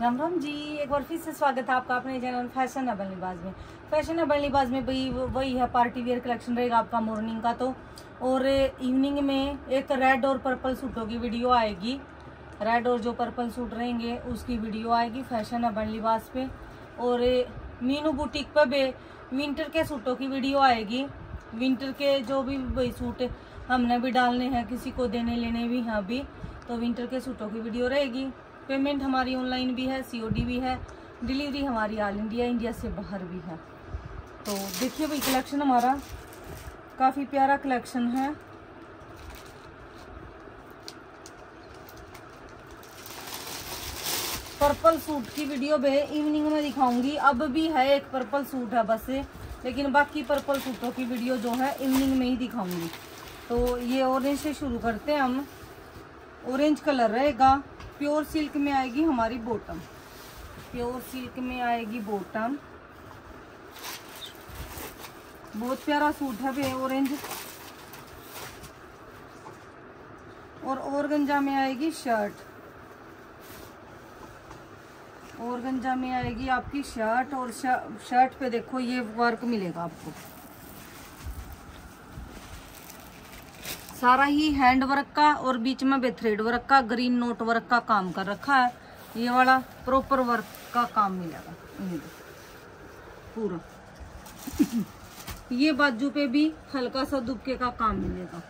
राम राम जी, एक बार फिर से स्वागत है आपका अपने चैनल फैशनेबल लिबास में। फैशनेबल लिबास में वही है, पार्टी वेयर कलेक्शन रहेगा आपका मॉर्निंग का तो। और इवनिंग में एक रेड और पर्पल सूटों की वीडियो आएगी। रेड और जो पर्पल सूट रहेंगे उसकी वीडियो आएगी फैशनेबल लिबास पे। और मीनू बुटीक पे भी विंटर के सूटों की वीडियो आएगी। विंटर के जो भी वही सूट हमने भी डालने हैं, किसी को देने लेने भी हैं अभी, तो विंटर के सूटों की वीडियो रहेगी। पेमेंट हमारी ऑनलाइन भी है, सीओडी भी है, डिलीवरी हमारी ऑल इंडिया, इंडिया से बाहर भी है। तो देखिए भाई, कलेक्शन हमारा काफ़ी प्यारा कलेक्शन है। पर्पल सूट की वीडियो भी इवनिंग में दिखाऊंगी। अब भी है एक पर्पल सूट है बस, लेकिन बाकी पर्पल सूटों की वीडियो जो है इवनिंग में ही दिखाऊंगी। तो ये ऑरेंज से शुरू करते हैं हम। ऑरेंज कलर रहेगा, प्योर सिल्क में आएगी हमारी बॉटम। प्योर सिल्क में आएगी बॉटम, बहुत प्यारा सूट है वे ऑरेंज। और ऑर्गेन्जा में आएगी शर्ट। ऑर्गेन्जा में आएगी आपकी शर्ट। और शर्ट पे देखो ये वर्क मिलेगा आपको, सारा ही हैंड वर्क का और बीच में भी थ्रेड वर्क का, ग्रीन नोट वर्क का काम कर रखा है। ये वाला प्रॉपर वर्क का काम मिलेगा पूरा। ये बाजू पे भी हल्का सा दुबके का काम मिलेगा।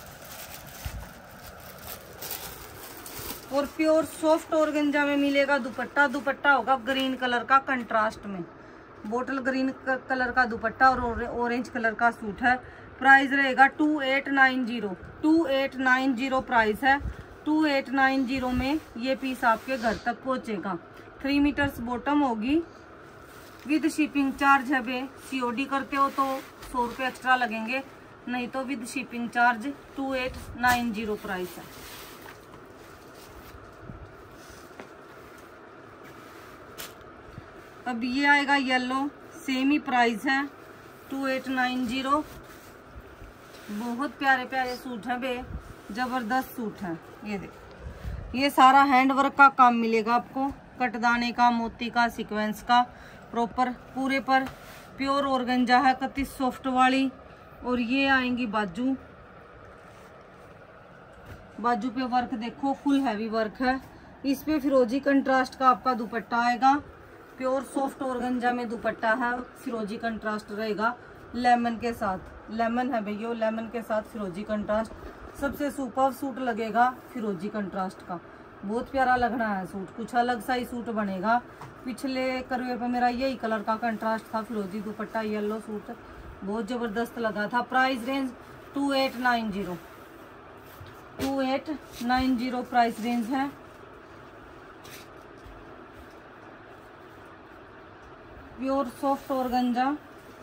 और प्योर सॉफ्ट ऑर्गेन्जा में मिलेगा दुपट्टा। दुपट्टा होगा ग्रीन कलर का कंट्रास्ट में, बोटल ग्रीन कलर का दुपट्टा और ऑरेंज कलर का सूट है। प्राइस रहेगा 2890। 2890 प्राइस है। 2890 में ये पीस आपके घर तक पहुंचेगा। 3 मीटर्स बॉटम होगी, विद शिपिंग चार्ज है बे। सीओडी करते हो तो 100 रुपये एक्स्ट्रा लगेंगे, नहीं तो विद शिपिंग चार्ज 2890 प्राइस है। अब ये आएगा येलो, सेम ही प्राइस है 2890। बहुत प्यारे प्यारे सूट हैं बे, जबरदस्त सूट है। ये देखो, ये सारा हैंड वर्क का काम मिलेगा आपको, कटदाने का, मोती का, सीक्वेंस का, प्रॉपर पूरे पर प्योर ऑर्गेन्जा है, कति सॉफ्ट वाली। और ये आएंगी बाजू। बाजू पे वर्क देखो, फुल हैवी वर्क है। इस पे फिरोजी कंट्रास्ट का आपका दुपट्टा आएगा। प्योर सॉफ्ट ऑर्गेन्जा में दुपट्टा है, फिरोजी कंट्रास्ट रहेगा लेमन के साथ। लेमन है भैया, लेमन के साथ फिरोजी कंट्रास्ट, सबसे सुपर सूट लगेगा फिरोजी कंट्रास्ट का। बहुत प्यारा लगना है सूट, कुछ अलग सा ही सूट बनेगा। पिछले करवे पे मेरा यही कलर का कंट्रास्ट था, फिरोजी दुपट्टा, येलो सूट बहुत जबरदस्त लगा था। Price range 2890। 2890 प्राइस रेंज है। Pure soft organza,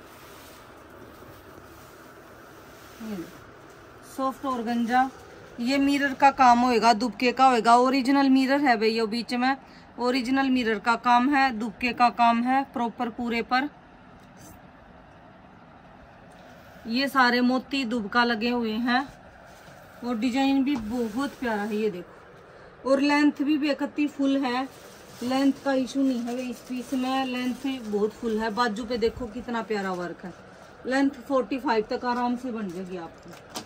soft organza. ये मिरर का काम होएगा, दुबके का होएगा। ओरिजिनल मिरर है भैया, बीच में ओरिजिनल मिरर का काम है, दुबके का काम है प्रॉपर पूरे पर। ये सारे मोती दुबका लगे हुए हैं और डिजाइन भी बहुत प्यारा है, ये देखो। और लेंथ भी बेकती फुल है, लेंथ का इशू नहीं है इस पीस में, लेंथ भी बहुत फुल है। बाजू पे देखो कितना प्यारा वर्क है, लेंथ 45 तक आराम से बन जाएगी आपको।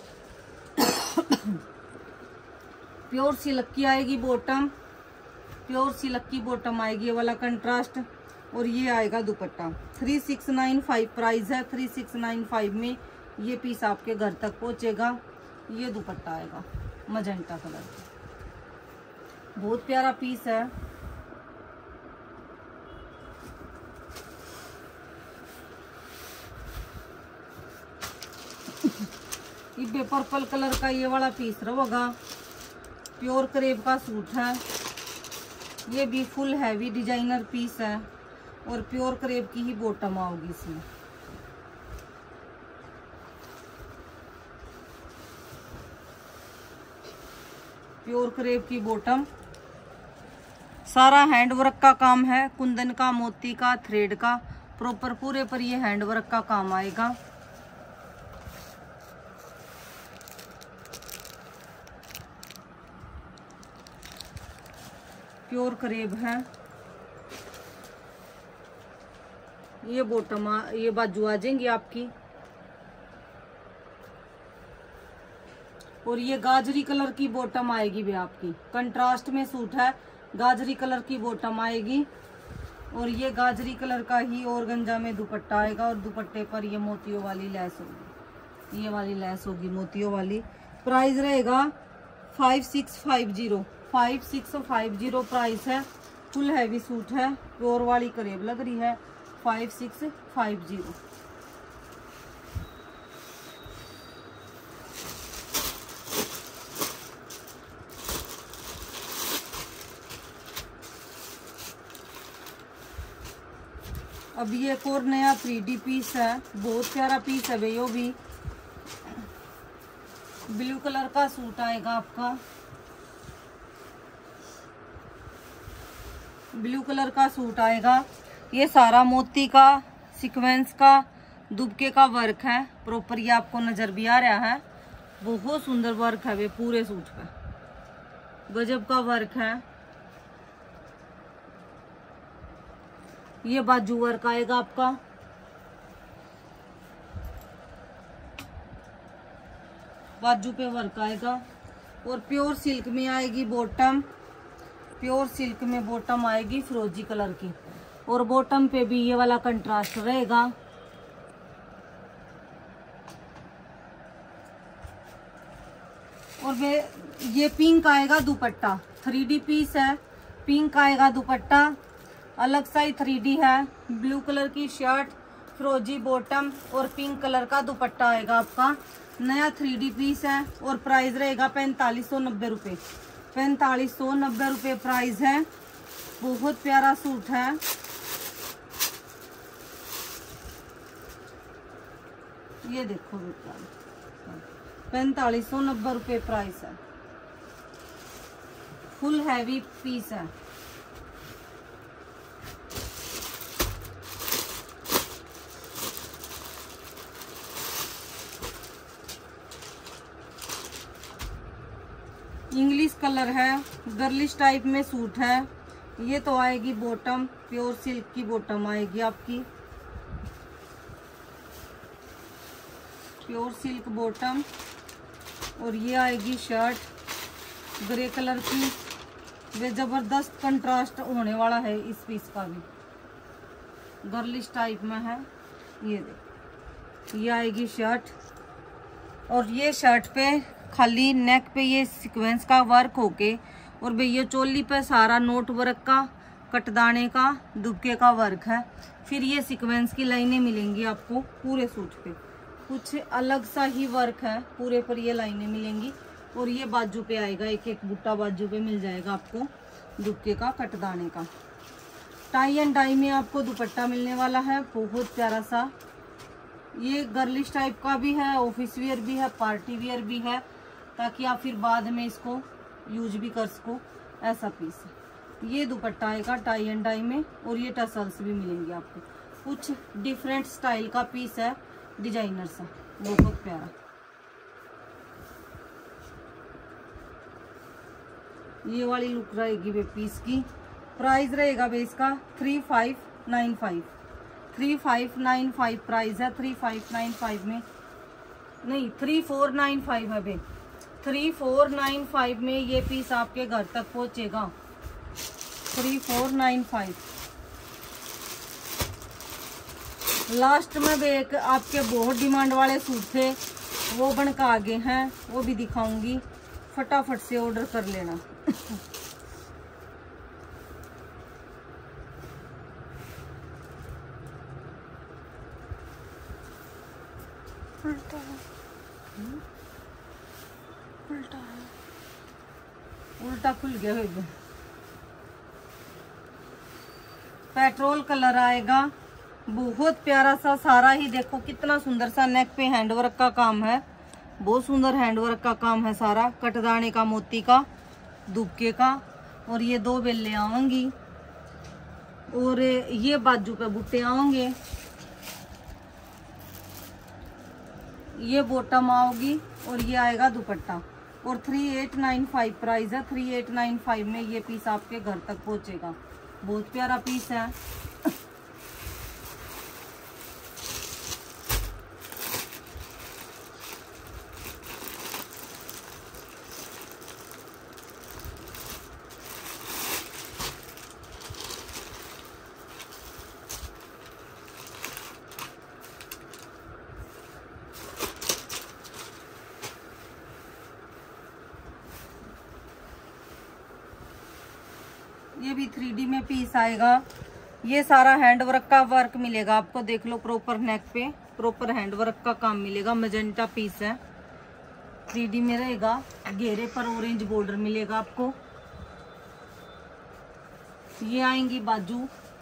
प्योर सिल्क की आएगी बॉटम, प्योर सिल्क की बॉटम आएगी, ये वाला कंट्रास्ट। और ये आएगा दुपट्टा। 3695 प्राइस है। 3695 में ये पीस आपके घर तक पहुंचेगा। ये दुपट्टा आएगा मजेंटा कलर का, बहुत प्यारा पीस है। ये पर्पल कलर का ये वाला पीस रहेगा, प्योर क्रेप का सूट है। ये भी फुल हैवी डिजाइनर पीस है और प्योर क्रेप की ही बॉटम आओगी इसमें। प्योर क्रेप की बॉटम, सारा हैंड वर्क का काम है, कुंदन का, मोती का, थ्रेड का, प्रॉपर पूरे पर ये हैंड वर्क का काम आएगा। प्योर करेब है। ये बॉटम ये बाजू आ जाएंगी आपकी। और ये गाजरी कलर की बॉटम आएगी भी आपकी। कंट्रास्ट में सूट है, गाजरी कलर की बॉटम आएगी। और ये गाजरी कलर का ही ऑर्गेन्जा में दुपट्टा आएगा। और दुपट्टे पर ये मोतियों वाली लैस होगी, ये वाली लैस होगी मोतियों वाली। प्राइस रहेगा 5650, 5650 प्राइस है। फुल हैवी सूट है, प्योर वाली करेब लग रही है। 5650। अब ये एक और नया 3D पीस है, बहुत प्यारा पीस है भैया। भी ब्लू कलर का सूट आएगा आपका, ब्लू कलर का सूट आएगा। ये सारा मोती का सीक्वेंस का दुबके का वर्क है प्रॉपर। ये आपको नजर भी आ रहा है, बहुत सुंदर वर्क है वे पूरे सूट पे, गजब का वर्क है। ये बाजू वर्क आएगा आपका। बाजू पे वर्क आएगा। और प्योर सिल्क में आएगी बॉटम, प्योर सिल्क में बॉटम आएगी फिरोजी कलर की। और बॉटम पे भी ये वाला कंट्रास्ट रहेगा। और ये पिंक आएगा दुपट्टा, 3D पीस है, पिंक आएगा दुपट्टा, अलग सा ही 3D है। ब्लू कलर की शर्ट, फिरोजी बॉटम और पिंक कलर का दुपट्टा आएगा आपका। नया 3D पीस है। और प्राइस रहेगा 4590 रुपये, 4590 रुपये प्राइस है। बहुत प्यारा सूट है। ये देखो बेटा, 4590 रुपये प्राइस है। फुल हैवी पीस है। इंग्लिश कलर है, गर्लिश टाइप में सूट है। ये तो आएगी बॉटम, प्योर सिल्क की बॉटम आएगी आपकी, प्योर सिल्क बॉटम। और ये आएगी शर्ट ग्रे कलर की। वे जबरदस्त कंट्रास्ट होने वाला है इस पीस का भी, गर्लिश टाइप में है। ये देखो, ये आएगी शर्ट। और ये शर्ट पे खाली नेक पे ये सीक्वेंस का वर्क होके, और भैया चोली पे सारा नोट वर्क का, कटदाने का, दुबके का वर्क है। फिर ये सीक्वेंस की लाइनें मिलेंगी आपको पूरे सूट पे, कुछ अलग सा ही वर्क है पूरे पर, ये लाइनें मिलेंगी। और ये बाजू पे आएगा, एक एक बूटा बाजू पे मिल जाएगा आपको दुबके का, कटदाने का। टाई एंड डाई में आपको दुपट्टा मिलने वाला है, बहुत प्यारा सा। ये गर्लिश टाइप का भी है, ऑफिस वियर भी है, पार्टी वियर भी है, ताकि आप फिर बाद में इसको यूज भी कर सको, ऐसा पीस है। ये दुपट्टा आएगा टाई एंड डाई में। और ये टसल्स भी मिलेंगे आपको। कुछ डिफरेंट स्टाइल का पीस है, डिजाइनर सा, बहुत प्यारा। ये वाली लुक रहेगी वे पीस की। प्राइस रहेगा वे इसका 3595, 3595 प्राइस है। 3595 में नहीं, 3495 है बे। 3495 में ये पीस आपके घर तक पहुंचेगा। 3495। लास्ट में भी एक आपके बहुत डिमांड वाले सूट थे, वो बनकर आगे हैं, वो भी दिखाऊंगी। फटाफट से ऑर्डर कर लेना। उल्टा खुल गया है। पेट्रोल कलर आएगा, बहुत प्यारा सा सारा ही। देखो कितना सुंदर सा नेक पे हैंडवर्क का काम है, बहुत सुंदर हैंडवर्क का काम है सारा, कटदाने का, मोती का, दुबके का। और ये दो बेले आवेंगी। और ये बाजू पे बूटे आएंगे। ये बॉटम आओगी। और ये आएगा दुपट्टा। और 3895 प्राइस है। 3895 में ये पीस आपके घर तक पहुंचेगा। बहुत प्यारा पीस है। ये भी 3D में पीस आएगा। ये सारा हैंड वर्क का वर्क मिलेगा आपको, देख लो प्रॉपर नेक पे प्रॉपर हैंड वर्क का काम मिलेगा। मजेंटा पीस है, 3D में रहेगा। घेरे पर ऑरेंज बॉर्डर मिलेगा आपको। ये आएंगी बाजू,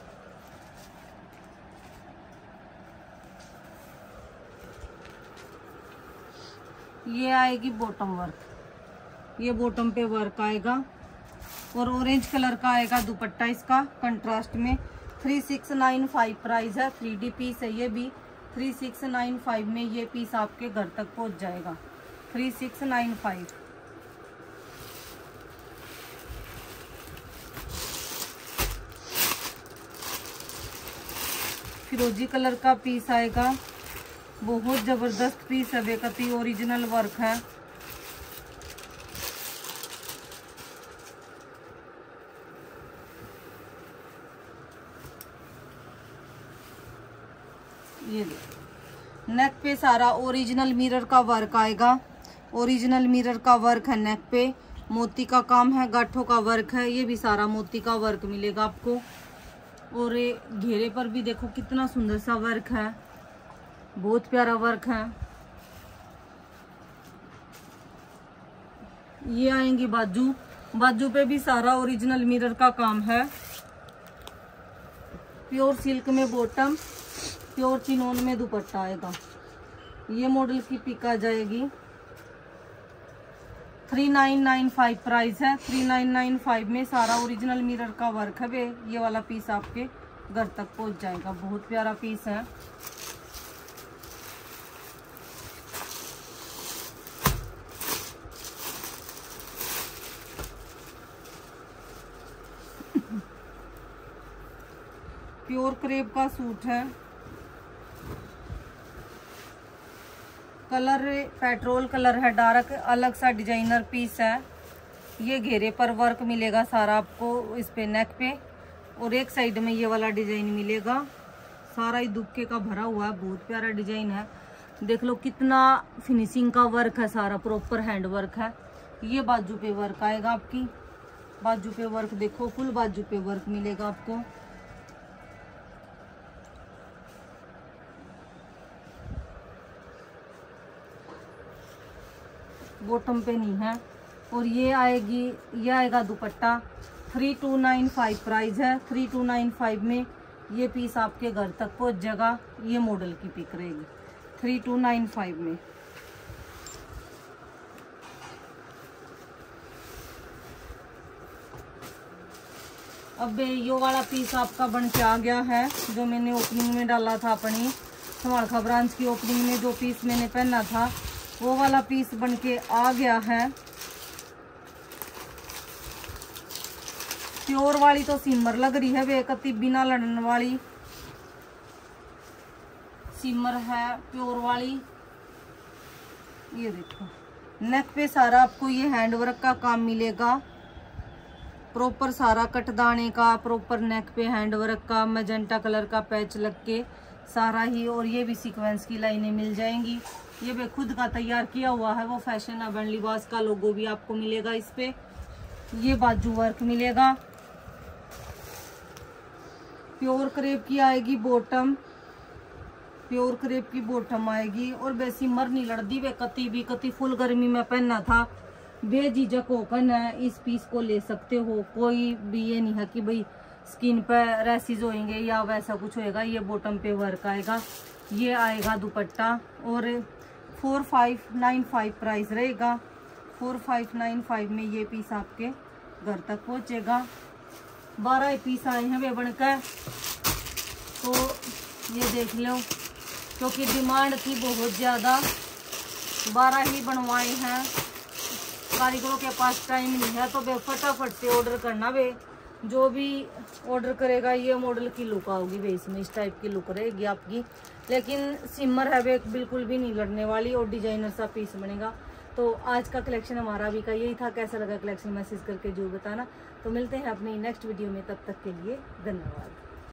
ये आएगी बॉटम वर्क। ये बॉटम पे वर्क आएगा और ऑरेंज कलर का आएगा दुपट्टा इसका कंट्रास्ट में। 3695 प्राइस है। 3D पीस है ये भी। 3695 में ये पीस आपके घर तक पहुंच जाएगा। 3695। फिरोजी कलर का पीस आएगा। बहुत जबरदस्त पीस है, बेकती ओरिजिनल वर्क है। ये नेक पे सारा ओरिजिनल मिरर का वर्क आएगा। ओरिजिनल मिरर का वर्क है नेक पे। मोती का काम है, गांठों का वर्क है। ये भी सारा मोती का वर्क मिलेगा आपको। और ये घेरे पर भी देखो कितना सुंदर सा वर्क है, बहुत प्यारा वर्क है। ये आएंगी बाजू। बाजू पे भी सारा ओरिजिनल मिरर का काम है। प्योर सिल्क में बॉटम, प्योर चिनोन में दुपट्टा आएगा। ये मॉडल की पिक आ जाएगी। 3995 प्राइस है। 3995 में सारा ओरिजिनल मिरर का वर्क है। ये वाला पीस आपके घर तक पहुंच जाएगा। बहुत प्यारा पीस है। प्योर क्रेप का सूट है। कलर पेट्रोल कलर है, डार्क अलग सा डिजाइनर पीस है। ये घेरे पर वर्क मिलेगा सारा आपको इस पे नेक पे, और एक साइड में ये वाला डिजाइन मिलेगा। सारा ही दुबके का भरा हुआ है, बहुत प्यारा डिजाइन है। देख लो कितना फिनिशिंग का वर्क है, सारा प्रॉपर हैंड वर्क है। ये बाजू पे वर्क आएगा आपकी। बाजू पे वर्क देखो, फुल बाजू पे वर्क मिलेगा आपको। बॉटम पे नहीं है। और ये आएगी, ये आएगा दुपट्टा। 3295 प्राइस है। 3295 में ये पीस आपके घर तक पहुंच जाएगा। ये मॉडल की पिक रहेगी 3295 में। अब ये वाला पीस आपका बन के आ गया है, जो मैंने ओपनिंग में डाला था अपनी समालखा ब्रांच की ओपनिंग में। जो पीस मैंने पहना था वो वाला पीस बन के आ गया है। प्योर वाली तो सिमर लग रही है, बेकती बिना लड़ने वाली सिमर है प्योर वाली। ये देखो नेक पे सारा आपको ये हैंडवर्क का काम मिलेगा। प्रॉपर सारा कटदाने का, प्रॉपर नेक पे हैंडवर्क का, मैजेंटा कलर का पैच लग के सारा ही। और ये भी सीक्वेंस की लाइनें मिल जाएंगी। ये भी खुद का तैयार किया हुआ है। वो फैशनेबल लिबास का लोगो भी आपको मिलेगा इस पे। ये बाजू वर्क मिलेगा। प्योर क्रेप की आएगी बॉटम, प्योर क्रेप की बॉटम आएगी। और बेसी मर नहीं लड़ती, वे कती भी कती फुल गर्मी में पहनना था, बेझिझक होकर इस पीस को ले सकते हो। कोई भी ये नहीं है कि भाई स्किन पे रैसेस होंगे या वैसा कुछ होएगा। ये बॉटम पे वर्क आएगा। ये आएगा दुपट्टा। और 4595 प्राइस रहेगा। 4595 में ये पीस आपके घर तक पहुंचेगा। 12 पीस आए हैं वे बनकर, तो ये देख लो, क्योंकि डिमांड थी बहुत ज़्यादा, 12 ही बनवाए हैं। कारीगरों के पास टाइम नहीं है तो वे फटाफट से ऑर्डर करना। वे जो भी ऑर्डर करेगा ये मॉडल की लुक आएगी वे, इसमें इस टाइप की लुक रहेगी आपकी। लेकिन सिमर है वे बिल्कुल भी नहीं लड़ने वाली और डिजाइनर सा पीस बनेगा। तो आज का कलेक्शन हमारा अभी का यही था। कैसा लगा कलेक्शन मैसेज करके जो बताना। तो मिलते हैं अपनी नेक्स्ट वीडियो में, तब तक के लिए धन्यवाद।